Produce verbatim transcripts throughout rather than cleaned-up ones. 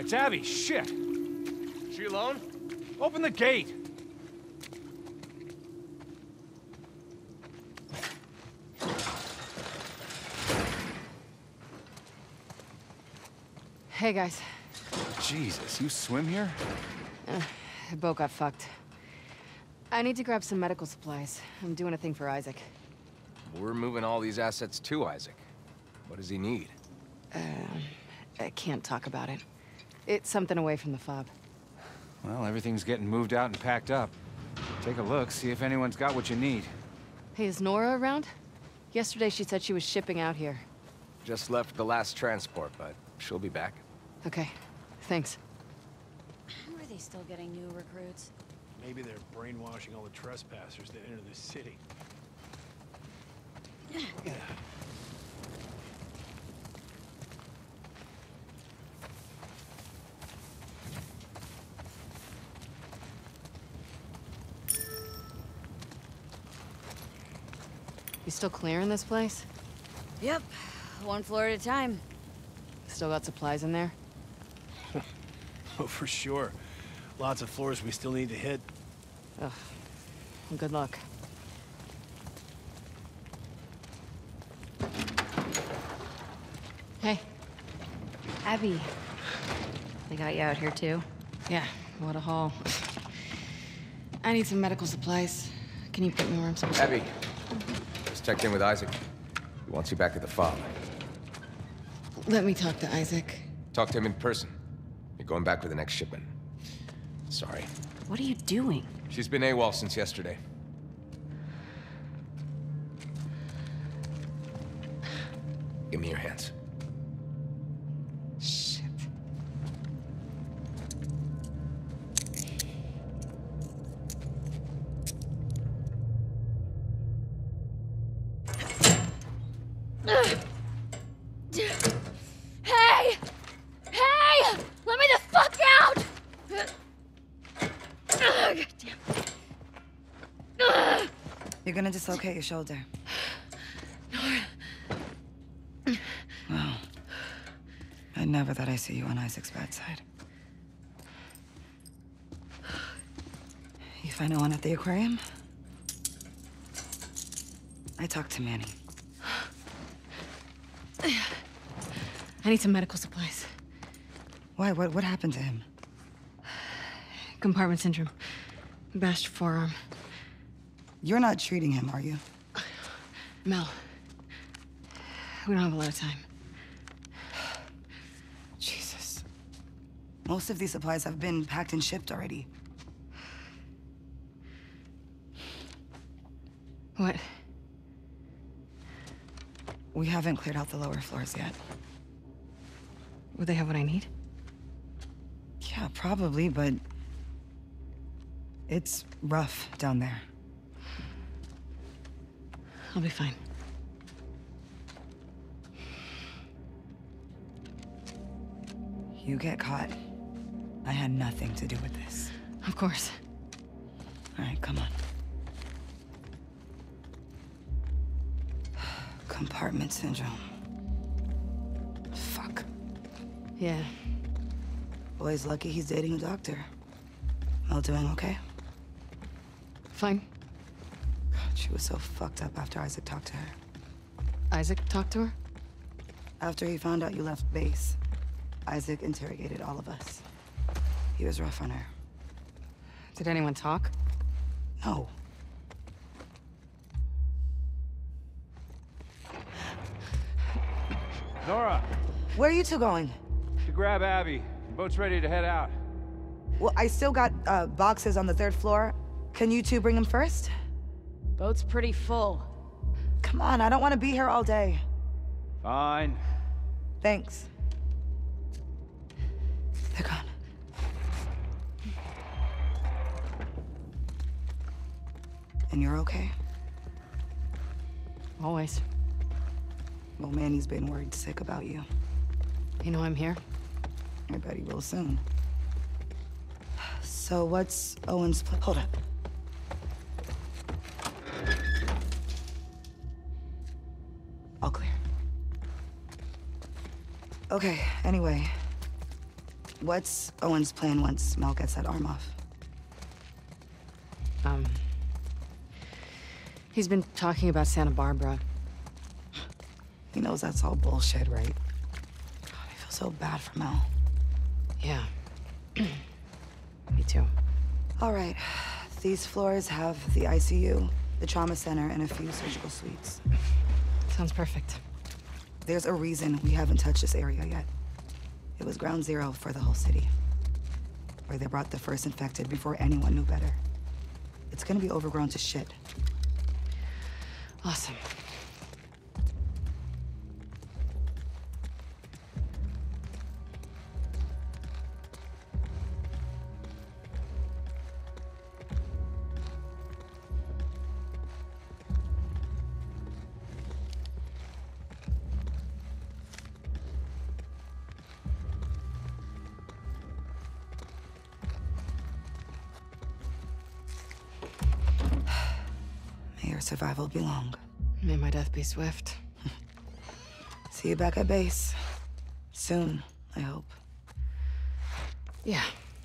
It's Abby, shit! She alone? Open the gate! Hey, guys. Jesus, you swim here? Uh, the boat got fucked. I need to grab some medical supplies. I'm doing a thing for Isaac. We're moving all these assets to Isaac. What does he need? Uh, I can't talk about it. It's something away from the fob. Well, everything's getting moved out and packed up. Take a look, see if anyone's got what you need. Hey, is Nora around? Yesterday she said she was shipping out here. Just left the last transport, but she'll be back. Okay, thanks. How are they still getting new recruits? Maybe they're brainwashing all the trespassers that enter the city. You still clearing this place? Yep, one floor at a time. Still got supplies in there? Oh, for sure. Lots of floors we still need to hit. Ugh. Well, good luck. Hey. Abby. They got you out here too? Yeah, what a haul. I need some medical supplies. Can you put me where I'm supposed to? Abby, just checked in with Isaac. He wants you back at the fob. Let me talk to Isaac. Talk to him in person. You're going back with the next shipment. Sorry. What are you doing? She's been AWOL since yesterday. Give me your hands. Shit. Hey! Hey! Let me the fuck out! God damn. You're gonna dislocate your shoulder. Well, I never thought I'd see you on Isaac's bad side. You find no one at the aquarium? I talked to Manny. I need some medical supplies. Why? What, what happened to him? Compartment syndrome. Bashed forearm. You're not treating him, are you? Mel. We don't have a lot of time. Jesus. Most of these supplies have been packed and shipped already. What? We haven't cleared out the lower floors yet. Would they have what I need? Yeah, probably, but... it's rough down there. I'll be fine. You get caught. I had nothing to do with this. Of course. All right, come on. Compartment syndrome. Fuck. Yeah. Boy's lucky he's dating a doctor. Mel doing okay? Fine. God, she was so fucked up after Isaac talked to her. Isaac talked to her? After he found out you left base, Isaac interrogated all of us. He was rough on her. Did anyone talk? No. Nora, Where are you two going? to grab Abby. The boat's ready to head out. Well, I still got uh, boxes on the third floor. Can you two bring them first? Boat's pretty full. Come on, I don't want to be here all day. Fine. Thanks. They're gone. And you're okay? Always. Well, Manny's been worried sick about you. You know I'm here? I bet he will soon. So what's Owen's plan? Hold up. All clear. Okay, anyway. What's Owen's plan once Mel gets that arm off? Um... He's been talking about Santa Barbara. He knows that's all bullshit, right? God, I feel so bad for Mel. Yeah. Me too. All right. These floors have the I C U, the trauma center, and a few surgical suites. Sounds perfect. There's a reason we haven't touched this area yet. It was ground zero for the whole city, where they brought the first infected before anyone knew better. It's gonna be overgrown to shit. Awesome. May your survival be long. May my death be swift. See you back at base. Soon, I hope. Yeah.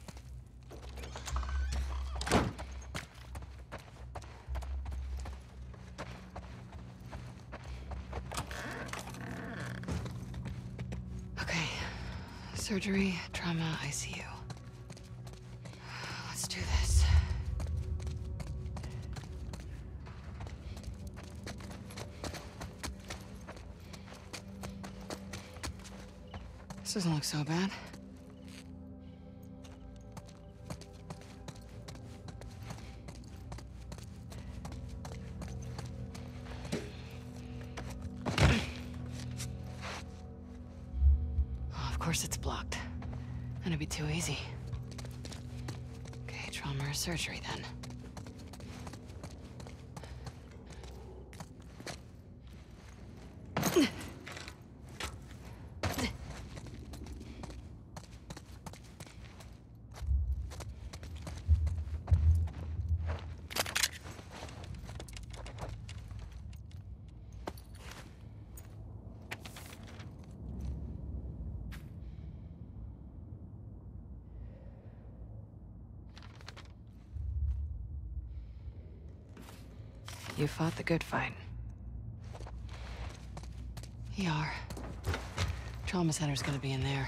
Okay. Surgery, trauma, I C U. Let's do this. This doesn't look so bad. Oh, of course it's blocked. That'd be too easy. Okay, trauma or surgery then. You fought the good fight. E R. Trauma center's gonna be in there.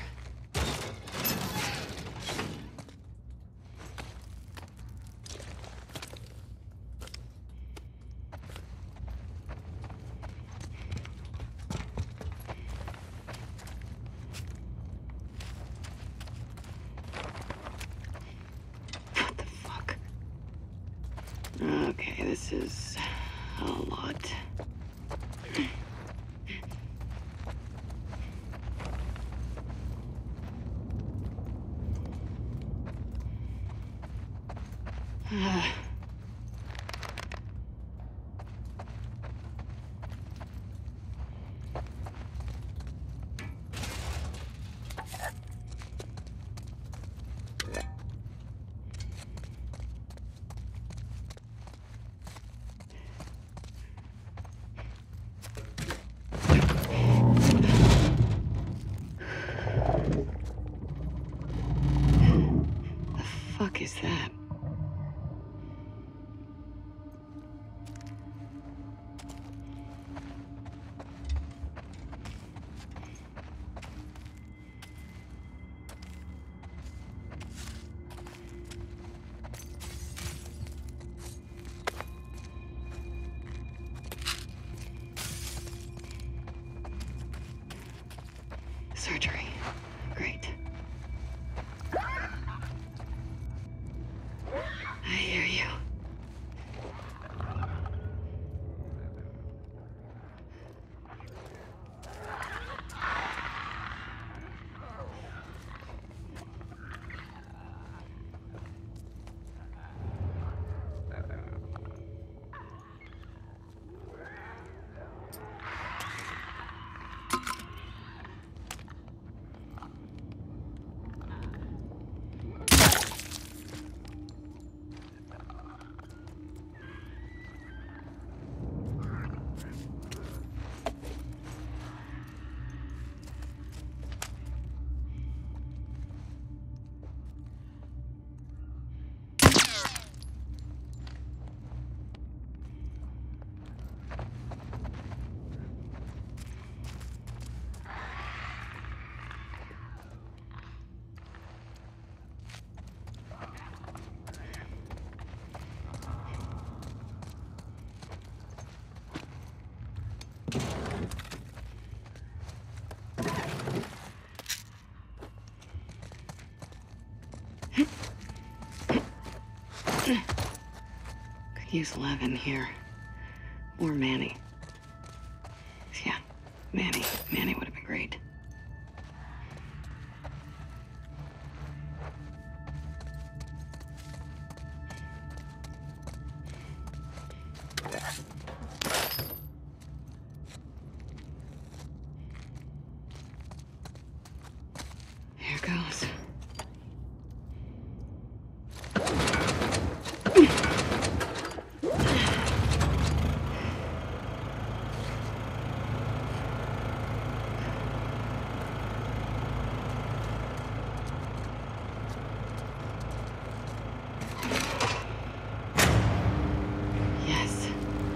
What the fuck? Okay, this is a lot. Uh. The fuck is that? Surgery. Great. I hear you. use Levin here. Or Manny. Yeah, Manny. Manny would have been great. Here goes. Yes.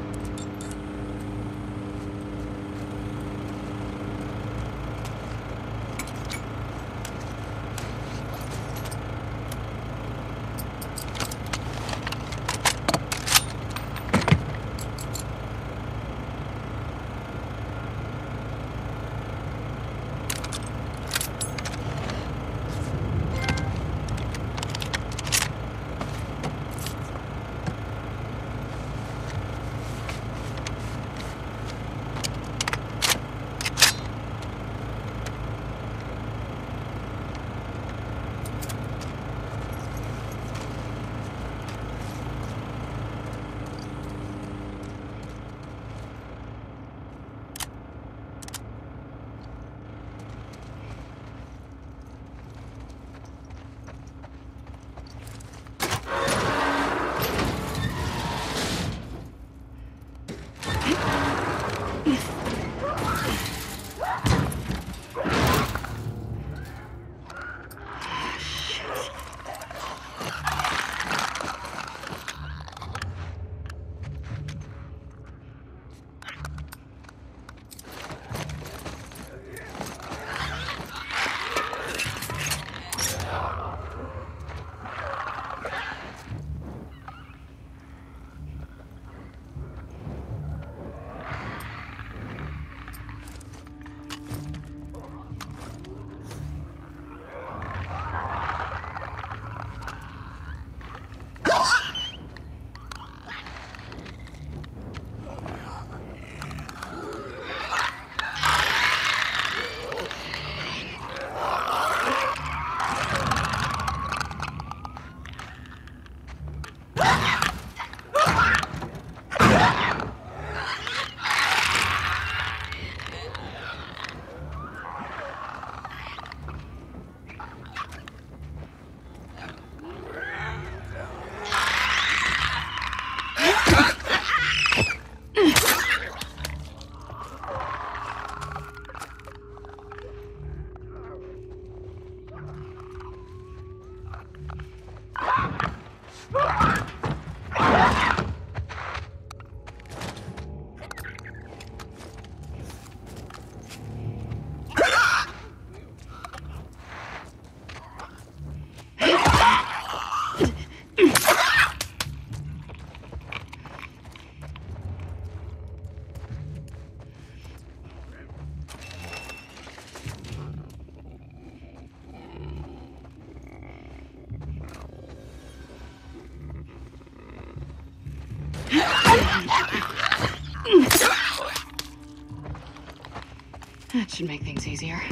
That should make things easier.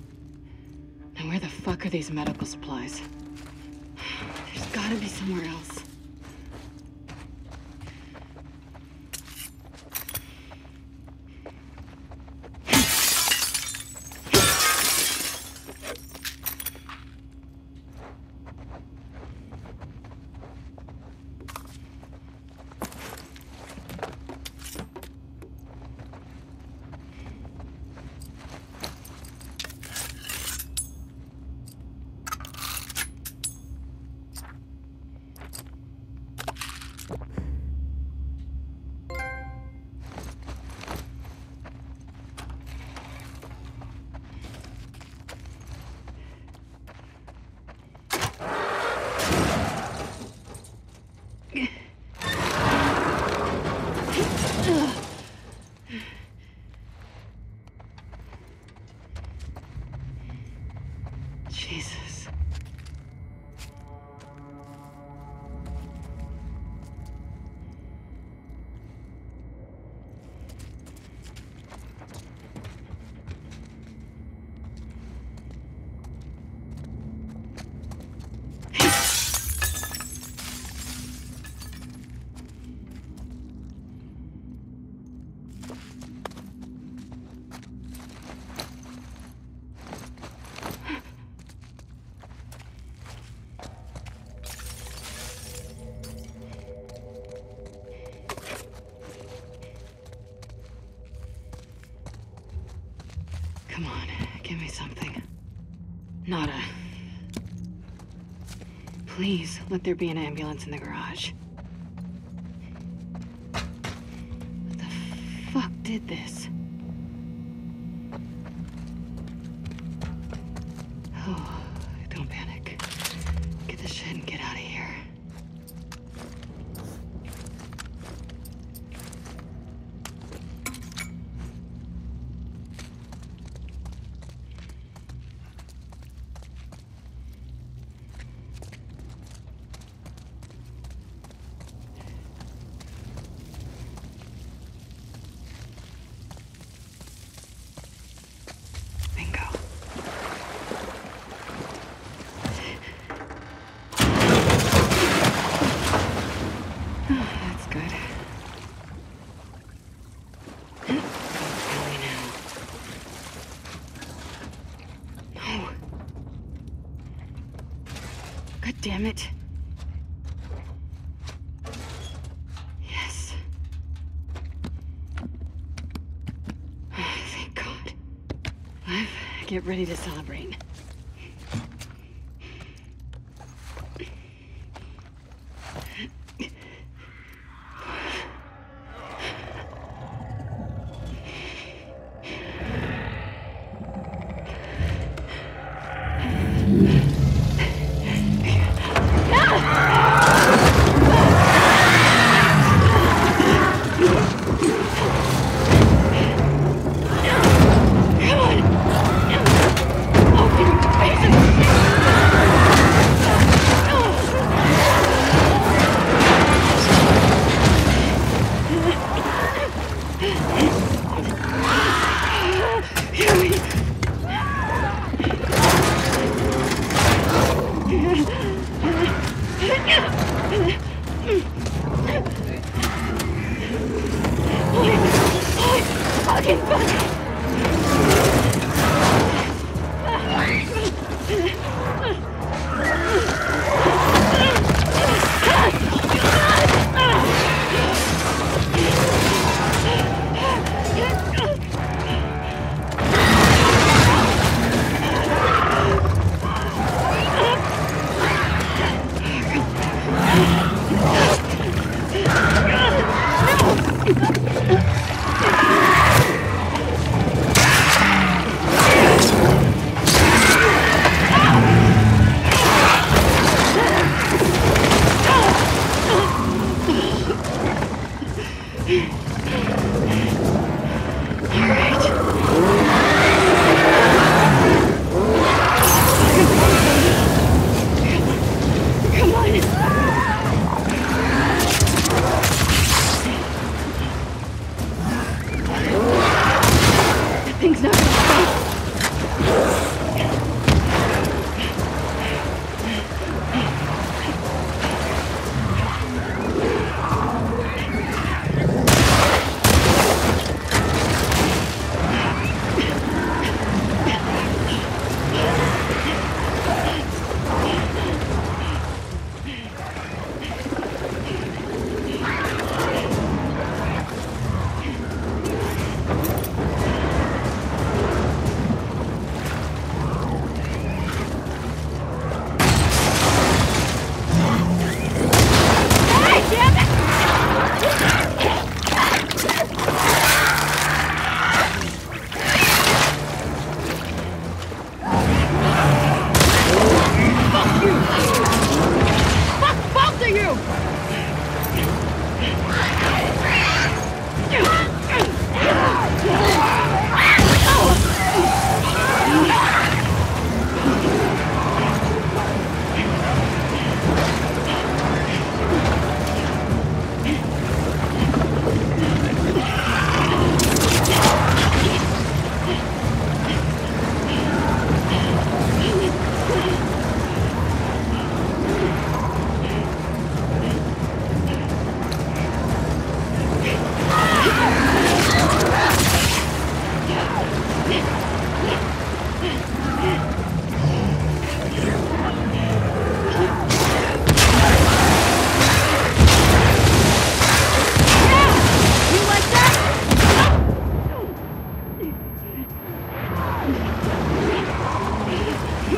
Now where the fuck are these medical supplies? There's gotta be somewhere else. Jesus. Come on, give me something. Nada. Please, let there be an ambulance in the garage. What the fuck did this? Oh, don't panic. Get the shit and get out of here. Damn it. Yes. Oh, thank God. Liv, get ready to celebrate.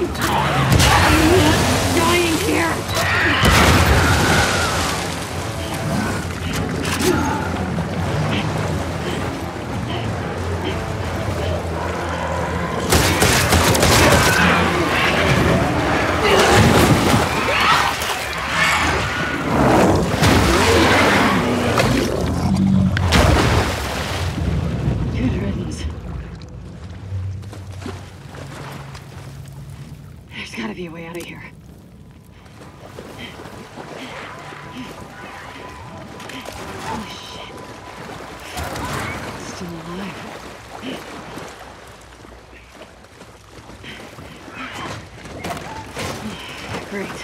Dying here! Good riddance. There's gotta be a way out of here. Holy shit. It's still alive. Great.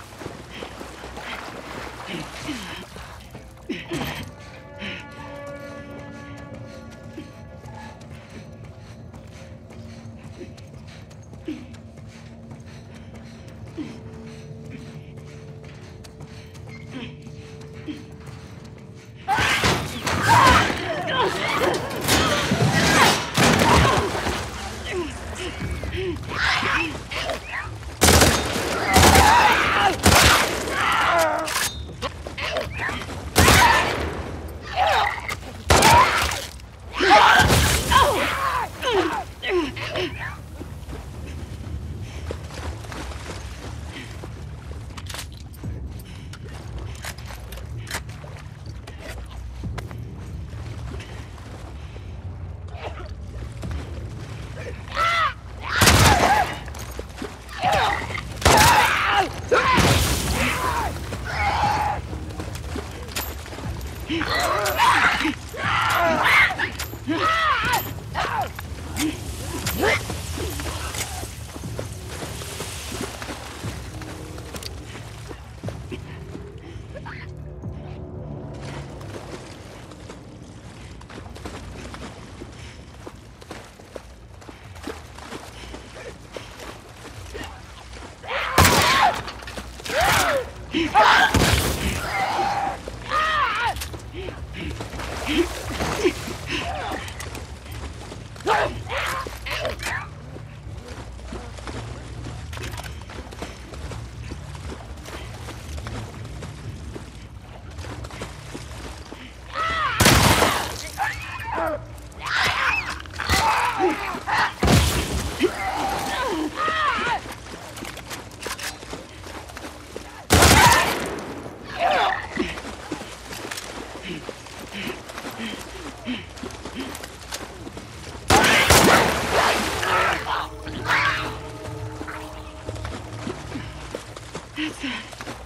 That's it.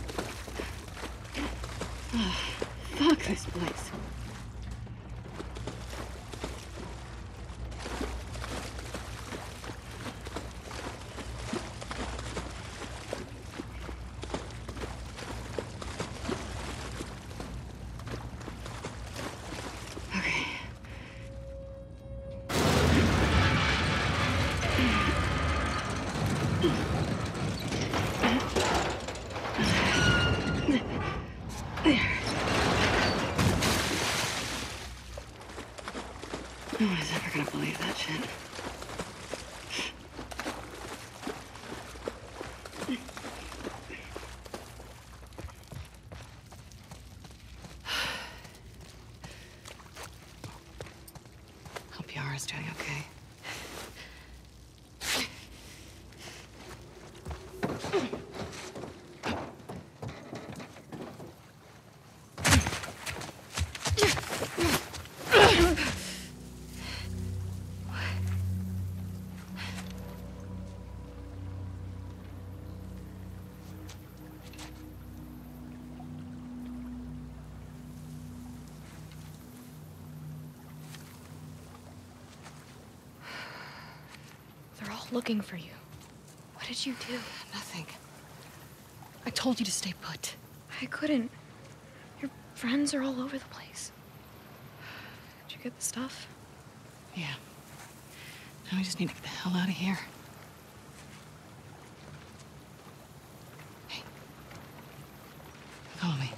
Oh, fuck this place. No one is ever gonna believe that shit. Hope Yara's doing okay. Looking for you. What did you do? Nothing. I told you to stay put. I couldn't. Your friends are all over the place. Did you get the stuff? Yeah. Now we just need to get the hell out of here. Hey. Follow me.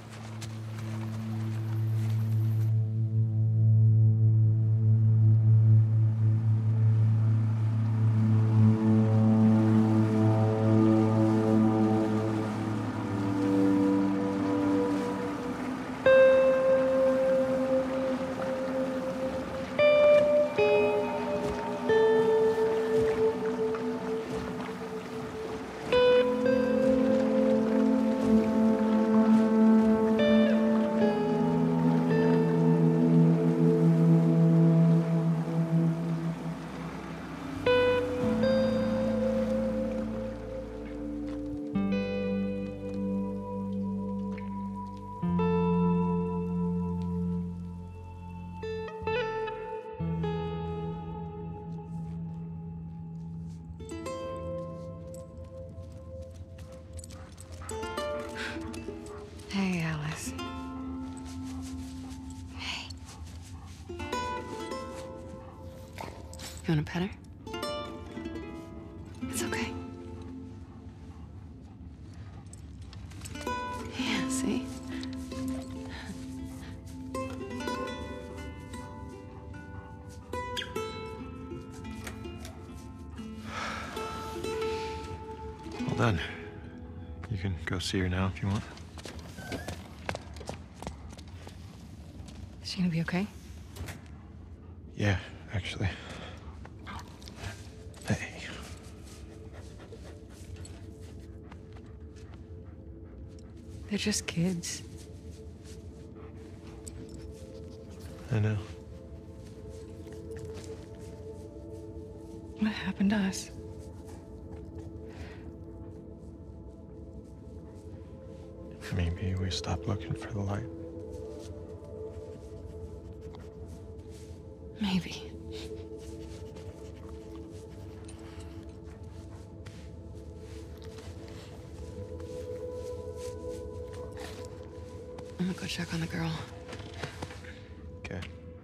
You want to pet her? It's okay. Yeah, see? Well done. You can go see her now if you want. Is she gonna be okay? Yeah, actually. Hey. They're just kids. I know. What happened to us? Maybe we stopped looking for the light. Maybe. I'm gonna go check on the girl. Okay.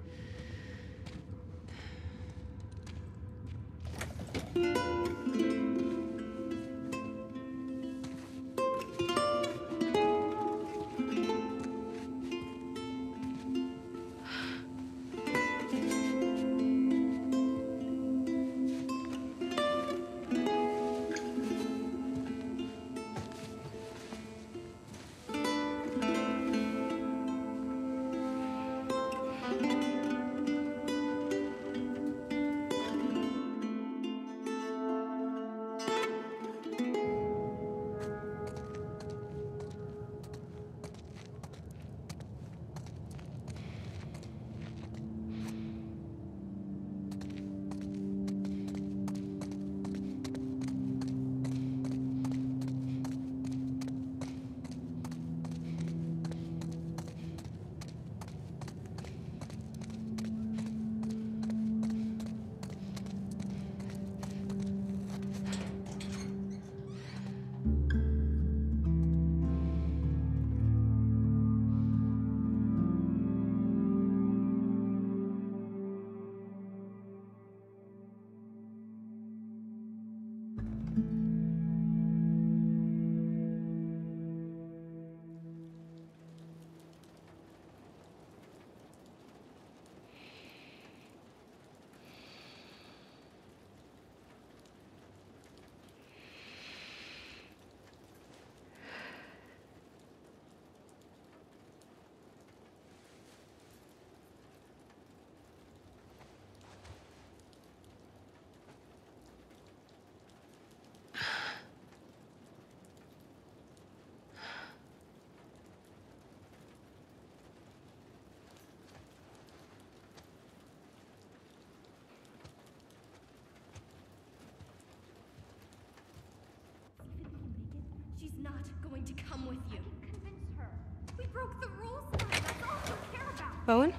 She's not going to come with you. I can convince her. We broke the rules tonight. That's all we care about. Owen?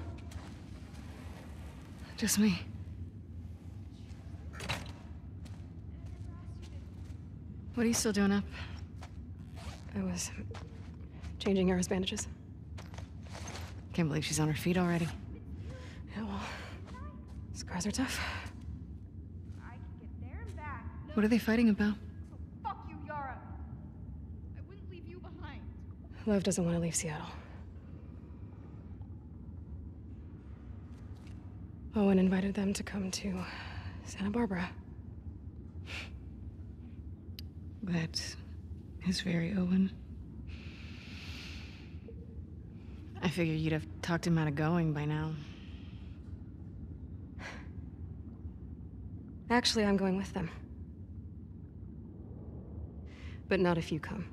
Just me. What are you still doing up? I was changing Yara's bandages. Can't believe she's on her feet already. Yeah, well, scars are tough. I can get there and back. No, What are they fighting about? fuck you, Yara. I wouldn't leave you behind. Lev doesn't want to leave Seattle. Owen invited them to come to Santa Barbara. That is very Owen. I figured you'd have talked him out of going by now. Actually, I'm going with them. But not if you come.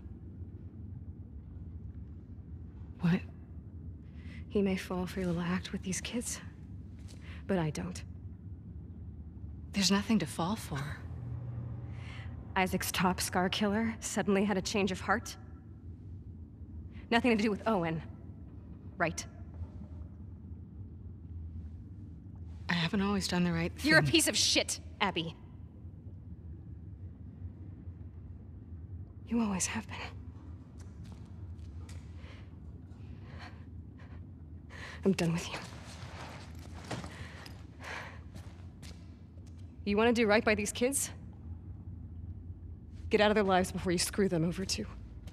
What? He may fall for your little act with these kids, but I don't. There's nothing to fall for. Isaac's top scar killer suddenly had a change of heart? Nothing to do with Owen, right? I haven't always done the right thing. You're a piece of shit, Abby. You always have been. I'm done with you. You want to do right by these kids? Get out of their lives before you screw them over too.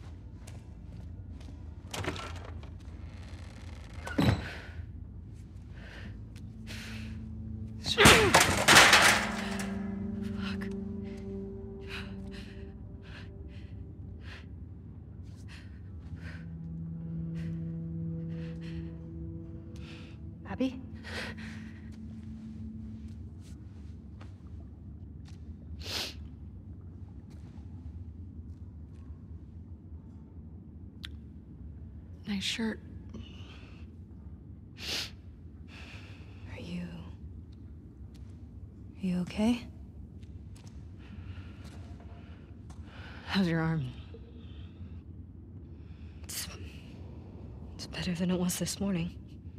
Abby? Nice shirt. Are you... Are you okay? How's your arm? It's... It's better than it was this morning.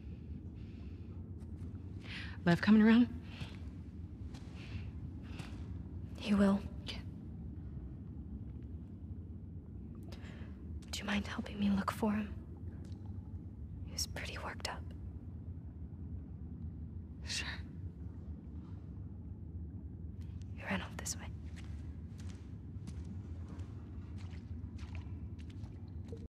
Lev coming around? He will. Would you mind helping me look for him? He was pretty worked up. Sure.